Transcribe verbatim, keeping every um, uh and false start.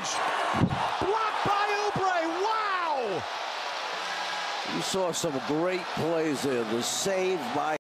edge. Blocked by Oubre. Wow! You saw some great plays there. The save by